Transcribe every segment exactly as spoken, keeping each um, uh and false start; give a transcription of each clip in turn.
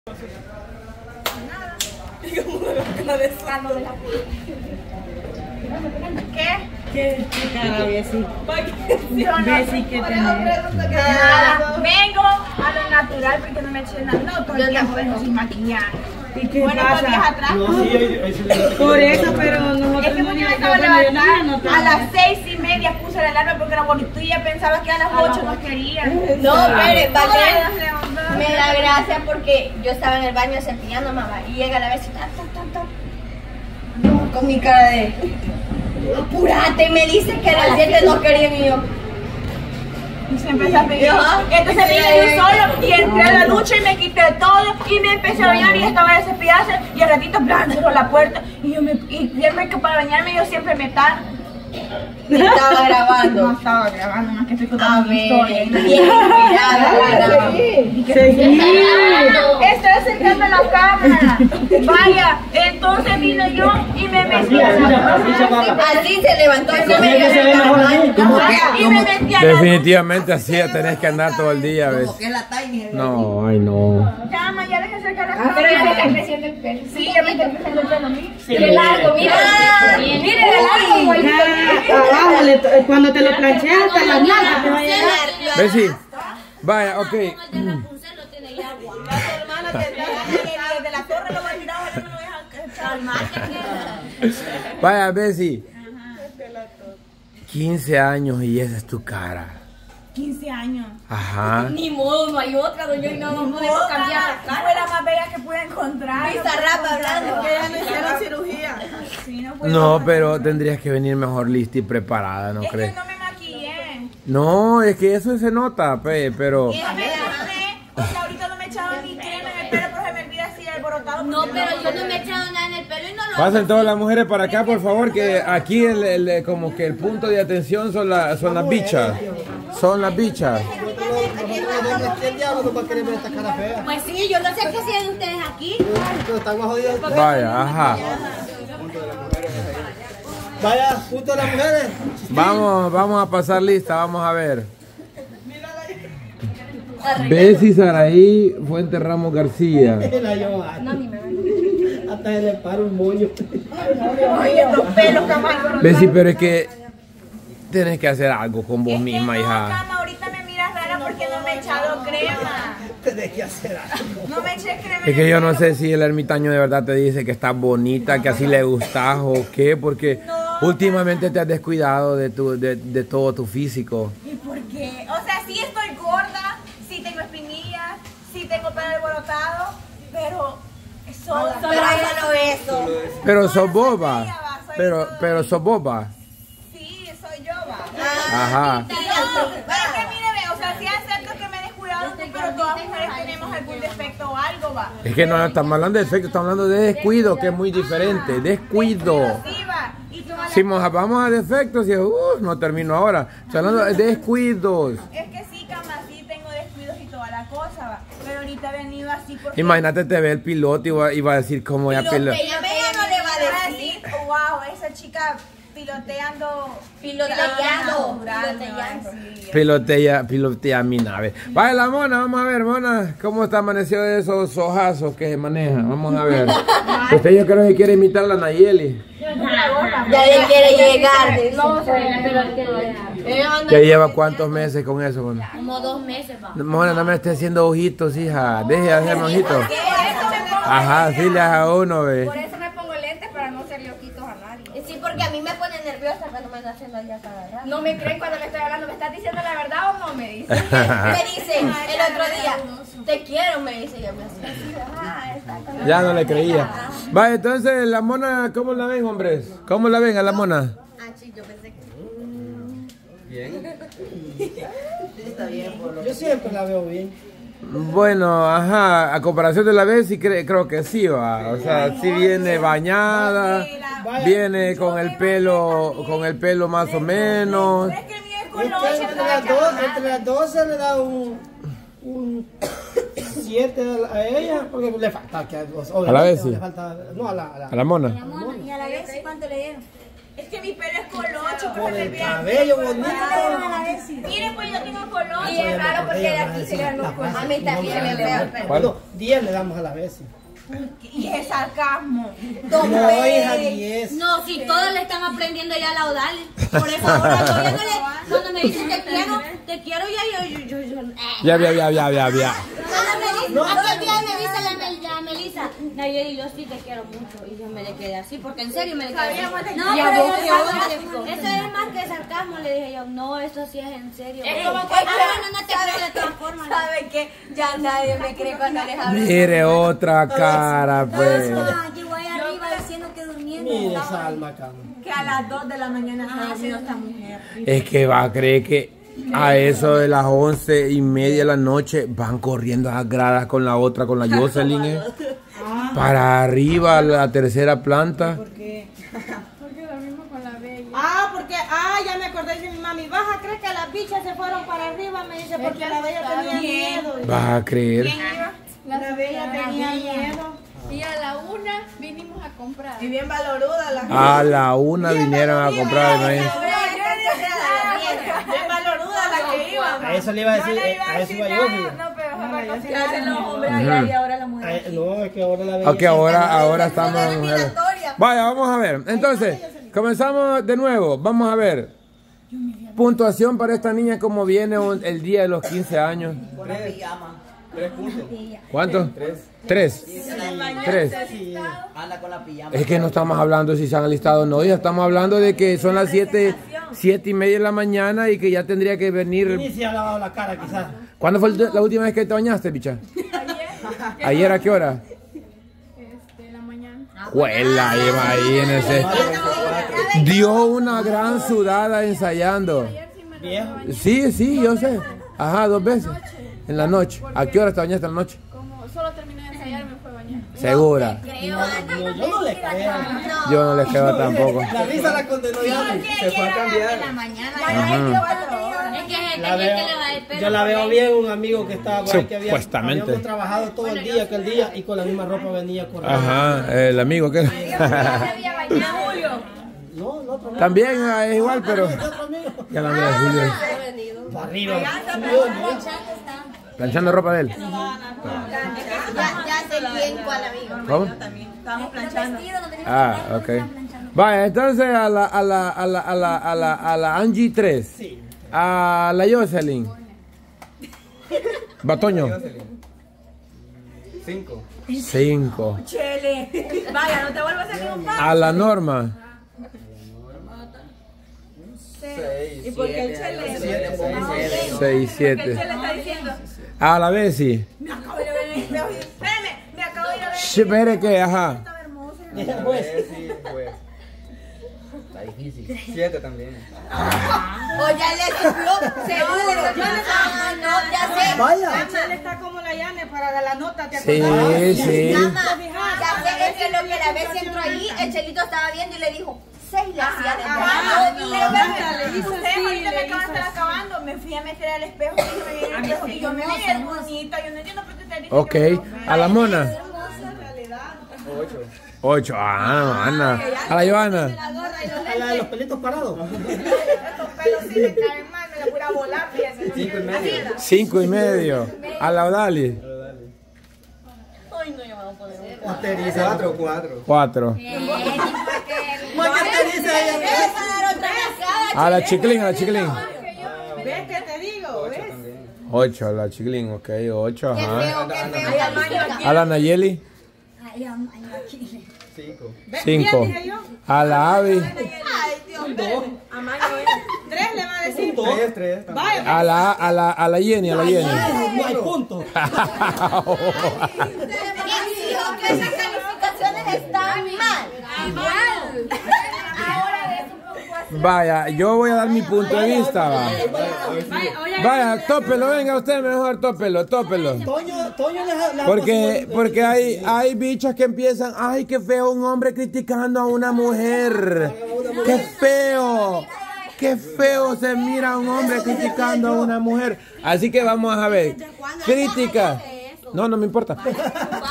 Nada. Y como de la cara de sano de la ¿Qué? ¿Qué, qué cara, Bessie? Bessie, ¿qué tenés? Nada. Vengo a lo natural porque no me eché nada. No, todo el tiempo vengo sin maquillaje. ¿Y qué bueno, pasa? días atrás. No, sí, ahí, ahí se le... Por eso, pero nosotros es que no yo me acabo de bueno, levantar no, no, a las seis y media puse la alarma porque era bonito y ya pensaba que a las ocho nos querían. No, pero Vale, Valen, me da gracia porque yo estaba en el baño cepillando, mamá, y llega la vez y tan, tan, tan, tan. No, con mi cara de apurate, me dice que a las siete no querían y yo. Y se empezó a pedir. Entonces vine yo solo y entré a la ducha y me quité todo y me empecé a bañar y estaba de cepillarse y al ratito plan cerró la puerta y yo me y siempre que para bañarme yo siempre me tardo. Me estaba grabando. No estaba grabando, más que estoy A contando mi ver, historia. bien inspirada. Seguí. Estoy acercando la cámara. Vaya, entonces vine yo y me metí a la Así se levantó y se me que se ve mejor así, como y me metí a la Definitivamente así ya tenés que andar todo el día, ¿ves? No, ay no. cama, ya deje acercar la Pero ya me está cámara. creciendo el pelo. Sí, ya me está creciendo el pelo a mí. Qué largo, mira. Mire, de largo, güey. Abajo, le to- cuando te lo plancheas hasta las nalgas te va a llegar. ¿Ves? Sí. Vaya, ok. La hermana que está de la torre lo va a tirar, no lo deja echar. Vaya, Bessie. quince años y esa es tu cara. quince años. Ajá. Ni modo, no hay otra, doña, y no no podemos cambiar la cara. Fue la más bella que pude encontrar. Bizarrapa hablando. Que ya me hicieron cirugía. Sí, no, puedo No, encontrar. pero tendrías que venir mejor lista y preparada, ¿no Es crees? que no me maquillé. No, es que eso se nota, pe, pero... Y es verdad, o sea, ahorita no me he echado ni crema en el pelo, pero se me olvida así alborotado. No, pero yo no me he echado nada en el pelo y no lo Pasen todas las mujeres para acá, por favor, que aquí el, el- como que el punto de atención son, la- son las bichas. Son las bichas. ¿Quién diablo no va a querer ver esta cara fea? Pues sí, yo no sé qué hacían ustedes aquí. Pero están más jodidos. Vaya, ajá. Vaya, punto de las mujeres. Vamos, vamos a pasar lista, vamos a ver. Bessie Saraí Fuente Ramos García. La Johanna. Hasta se le para un moño. Oye, los pelos, cama. Bessie, pero es que tienes que hacer algo con vos Es que misma, no, hija. cama, ahorita me miras rara porque no me he echado crema. Tienes que hacer algo. No me eché crema. Es que yo no sé si el ermitaño de verdad te dice que estás bonita, que así le gustas o qué, porque últimamente te has descuidado de, tu, de, de todo tu físico. ¿Y por qué? O sea, sí estoy gorda, sí tengo espinillas, sí tengo pelo alborotado, pero eso Pero solo eso. Pero sos boba, pero, pero sos boba. Sí, soy yo, va. Ajá. No, pero es que mire, ve, o sea, sí acepto que me he descuidado, pero todas mujeres tenemos algún defecto o algo, va. Es que no estamos hablando de defecto, estamos hablando de descuido, que es muy diferente. Descuido. Sí, va. Y tú Si nos vamos a defectos, y uh, no termino ahora. Estoy hablando de descuidos. Es que sí, cama, sí tengo descuidos y toda la cosa, va. Pero ahorita he venido así porque... Imagínate, te ve el piloto y va, y va a decir cómo ya piloto. Ella no le va a decir. Wow, esa chica piloteando... Piloteando. natural, me va a Piloteando. decir. Pilotea, pilotea mi nave. Vaya la mona, vamos a ver, mona, cómo está amanecido de esos ojazos que se manejan. Vamos a ver. Usted yo creo que quiere imitar a la Nayeli. Ya le quiere llegar. No, pero quiere ¿Que lleva cuántos meses con eso, mona? Como dos meses, va. Mona, no me esté haciendo ojitos, hija. Deje de hacerme ojitos. Por eso me pongo Ajá, sí le hace a uno, ve. Por eso me pongo lentes para no hacerle ojitos a nadie. Sí, porque a mí me pone nerviosa cuando me está haciendo ya cada rato. No me creen cuando me estoy hablando, ¿me estás diciendo la verdad o no me dices? Me dice el otro día, te quiero, me dice, yo me así. Ah, está con- Ya no le creía. Vaya, entonces, la mona, ¿cómo la ven, hombres? ¿Cómo la ven a la mona? Ah, sí, yo pensé que... Yo siempre la veo bien. Bueno, ajá, a comparación de la vez, sí cre- creo que sí va. O sea, sí viene bañada, viene con el pelo, con el pelo más o menos. Es que el mío es Es color, que se entre lo las echa dos, más. entre las dos se le da un un siete a ella, porque le falta que ¿A la vez, sí? le falta, no a la, a la, A la mona. ¿Y a la vez cuánto le dieron? Es que mi pelo es colocho, Por pero el me cabello bonito. Miren, pues yo tengo colocho. Y es raro porque de aquí se le dan los colores. A mí también se me ve el pelo. Bueno, diez le damos a la vez. Y es sarcasmo. No, hija, diez. No, si todos le están aprendiendo ya a laudar. Por eso ahora todavía no le, cuando me dicen te quiero, te quiero ya, yo, yo, yo, yo. Ya, ya, ya, ya, ya, ya. Cuando me dicen, aquel día me dice la, Mel, la Melissa, Nayeli, yo sí te quiero mucho. Y yo me le quedé así, porque en serio me le quedé así. No, Ya pero vos eso, te odio. eso es más que sarcasmo, le dije yo. No, eso sí es en serio. Es como Ah, cuando- bueno, no te creo de todas formas. ¿Sabe qué? Ya nadie me cree cuando les hablo. Mire otra cara, pues. Ah, llegó ahí arriba diciendo que durmiendo. Mire esa alma, cama. Que a las dos de la mañana se ha dormido esta mujer. Es que va a creer que a eso de las once y media de la noche van corriendo a las gradas con la otra, con la Jocelyn, ¿eh? Para arriba, a la tercera planta. ¿Por qué? Porque dormimos con la bella. Ah, porque, ah, ya me acordé de mi mami. ¿Vas a creer que las bichas se fueron para arriba? Me dice, porque la bella tenía miedo. Vas a creer. La bella tenía miedo. Y a la una vinimos a comprar. Y bien valoruda la A la una vinieron a comprar el maíz. Bien valoruda la que iba. A eso le iba a decir, No le iba a eso iba yo. nada, fíjate. no, pero ojalá que ¿Qué hacen los hombres Ujú. allá y ahora la mujer? Ay, no, es que ahora la bella. Ok, ahora, ahora estamos Eso no es mujeres. eliminatoria. Vaya, vamos a ver. Entonces, comenzamos de nuevo. Vamos a ver. Puntuación para esta niña, como viene un- el día de los quince años. ¿Cuánto? Tres. Tres. Tres. Es que no estamos hablando si se han alistado o no. Ya estamos hablando de que son las siete, siete y media de la mañana y que ya tendría que venir. Ni se ha lavado la cara, quizás. ¿Cuándo fue el- la última vez que te bañaste, bicha? Ayer. ¿Ayer a qué hora? Este, en la mañana. Juela, imagínense. Dio una gran sudada ensayando. Viejo. Sí, sí, yo sé. Ajá, dos veces. En la noche. ¿A qué hora te bañaste en la noche? Como solo terminé de ensayar, me fue a bañar. Segura. No, yo no le creo. Yo no les creo tampoco. La risa la condenó ya. Se fue a cambiar. Es que hay La gente veo, que le va el pelo. yo la veo bien, un amigo que estaba por ahí que había, Supuestamente. habíamos trabajado todo el día, aquel día, y con la misma ropa venía corriendo. Ajá, el amigo que. No, no, otro amigo. También ah, es igual, pero. Otro amigo. Ya la amiga de Julio. Para arriba. Planchando ropa de él. Ya, ya sé quién, cuál amigo. ¿Cómo? Estábamos planchando. Ah, ok. Vaya, entonces a la, a la, a la, a la, a la, a la Angie tres. Sí. A la Jocelyn. Batoño. Cinco. Cinco. Chele. Vaya, no te vuelvas a hacer ningún pan. A la Norma. Seis. ¿Y por qué el chele? Siete, seis, siete. Seis, ¿Qué el siete. chele está diciendo? A la Bessie. Me acabo de ir a ver. Espérame, me acabo de ir a ver. Sí, espere que, ajá. Estaba hermoso. Pues, sí, pues. Está difícil. Siete también. O ya le sopló, seguro. Ah, no, ya sé. Vaya. Él está como la Yane para dar la nota, ¿te Sí, acordás? sí. Mamá, ya sé, es que lo que la vez entró ahí, el Chelito estaba viendo y le dijo, seis le hacía de Ah, verdad. no, le hizo así, ahorita me acaban de estar acabando. Me fui a meter al espejo y me vi en el espejo y yo me vi hermosita. Yo no entiendo por qué te dicen Ok. que me veo fea. A la Mona. Ocho. Ocho. Ah, Ana. A la Joana. A la de los pelitos parados. Estos pelos sí me caen mal, me la voy a volar, fíjense. Cinco y medio. Cinco y medio. A la Odali. Masteriza. Cuatro, cuatro. Cuatro. Masteriza ella. A la Chiclín, a la Chiclín. ¿Ves que te digo? ¿Ves? Ocho, a la Chiclín, ok, ocho, Qué ajá. feo, qué feo. A la Nayeli. Cinco. Cinco. Bien, dije yo. A la Avi. Ay, Dios mío. Tres le va a decir. Tres, tres. también. A la, a la, a la Jenny, a la Jenny. No hay punto. Y dijo que esas calificaciones están mal. Vaya, yo voy a dar mi punto de vista, va. Vaya, tópelo, venga usted mejor, tópelo, tópelo. Toño, Toño les la Porque, porque hay, hay bichas que empiezan, ay, qué feo un hombre criticando a una mujer. Qué feo. Qué feo se mira a un hombre criticando a una mujer. Así que vamos a ver. Crítica. No, no me importa.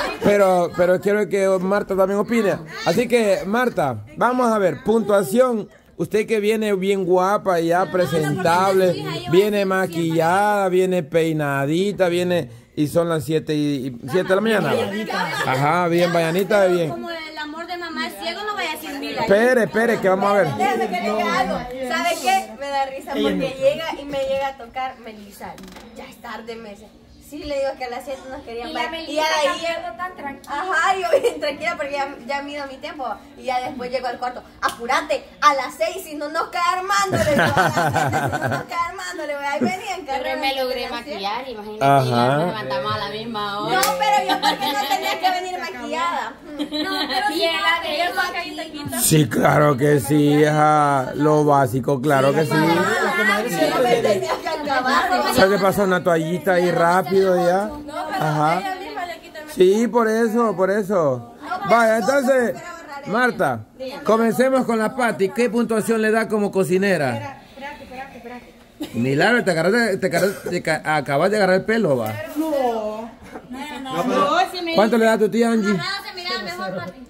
Pero, pero quiero que Marta también opine. Así que, Marta, vamos a ver. Puntuación usted que viene bien guapa, ya presentable, viene maquillada, viene peinadita, viene y son las siete y siete de la mañana. Ajá, bien, bañanita, bien. Como el amor de mamá es ciego, no vaya a decir mira. Espere, espere, que vamos a ver. Déjame que le diga algo. ¿Sabe qué? Me da risa porque llega y me llega a tocar Melissa. Ya es tarde, me dice. Sí, le digo que a las siete nos querían ver. Y ya de ahí tan tranquila. Ajá, yo bien tranquila porque ya, ya mido mi tiempo. Y ya después llego al cuarto. Apúrate, a las seis, si no nos cae Armando. Le digo, a las siete, si no nos cae Armando. Le voy, ahí venían. Pero me logré maquillar, imagínate. Ajá. Y nos levantamos a la misma hora. No, pero yo porque no tenía que venir maquillada. No, pero Y en la de ella más que te quita. Sí, claro que sí, hija. Lo básico, claro que sí. La comadre siempre Me viene. tenía que acabar. ¿Sabes qué pasa? Una toallita ahí rápido ya. Ajá. Sí, por eso, por eso. Vaya, entonces, Marta, comencemos con la Pati. ¿Qué puntuación le da como cocinera? Milagro, te, agarraste, te, agarraste, te ca- acabas de agarrar el pelo, va. No. No, no, si me ¿Cuánto le da a tu tía Angie? Nada se mira mejor, papi.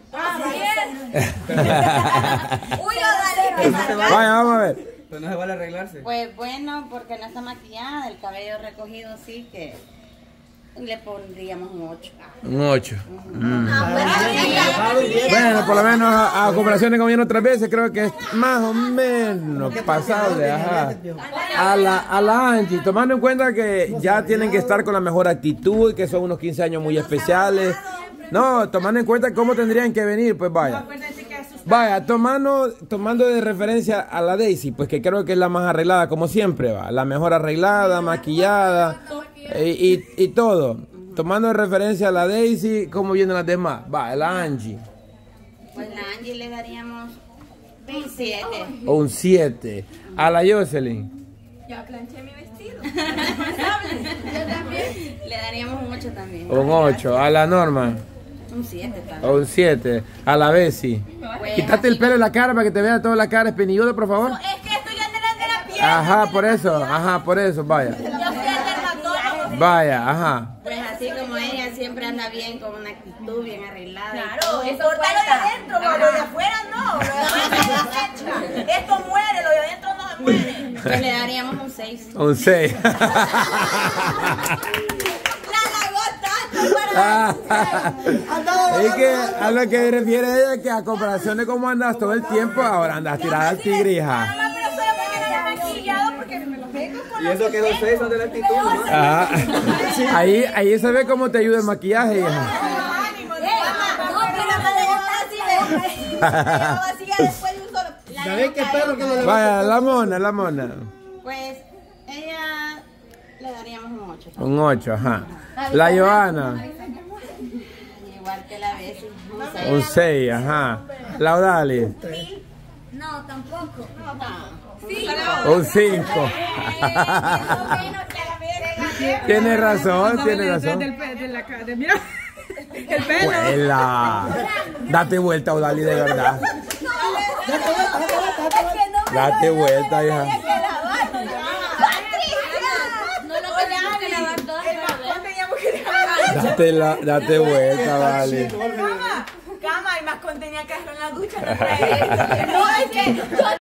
Uy, no, dale, que Vaya, vamos a ver. Pero no se vale arreglarse. Pues bueno, porque no está maquillada, el cabello recogido sí que le pondríamos un ocho. Un ocho. Bueno, por lo menos a, a comparación de como viene otras veces, creo que es más o menos pasable. Ajá. A la, a la Angie, tomando en cuenta que ya tienen que estar con la mejor actitud, que son unos quince años muy especiales. No, tomando en cuenta cómo tendrían que venir, pues vaya. Vaya, tomando, tomando de referencia a la Daisy, pues que creo que es la más arreglada, como siempre, va. La mejor arreglada, maquillada y, y, y todo. Tomando de referencia a la Daisy, ¿cómo vienen las demás? Va, la Angie. Pues la Angie le daríamos un siete. O un siete. A la Jocelyn. Ya planché mi vestido. Le daríamos un ocho también. Un ocho. A la Norma. Un siete también. O un siete. A la Bessie. Pues, Quítate el pelo de la cara para que te vea toda la cara espinilluda, por favor. Es que estoy en la terapia. Ajá, por eso. Ajá, por eso. Vaya. Yo fui al dermatólogo. Vaya, ajá. Pues así como ella siempre anda bien, con una actitud bien arreglada. y Claro, todo. eso importa lo de adentro, pero lo de afuera no. Lo de afuera se desecha. Esto muere, lo de adentro no se muere. Pues le daríamos un seis. Un seis. Es que a lo que refiere ella es que a comparación de cómo andas todo el tiempo, ahora andas tirada al tigrija. Mamá, pero solo porque no me he maquillado, porque me lo pego con Y eso quedó seis, son de la actitud, ¿no? Ah, ahí, ahí se ve cómo te ayuda el maquillaje, hija. ánimo. ¿Ya ves qué perro que lo Vaya, la mona, la mona. Pues ella le daríamos un ocho. Un ocho, ajá. La Joana, Igual que la vez. Un seis. un seis, ajá. La Odalis, No, tampoco. un cinco. Tiene razón, tiene razón. El pelo. Vuela. Date vuelta, Odalis, de verdad. Date vuelta, hija. No lo teníamos que lavar todo. Date, la, date vuelta, vale. Cama, cama, y más contenía que hacerlo en la ducha. No, trae. No, es que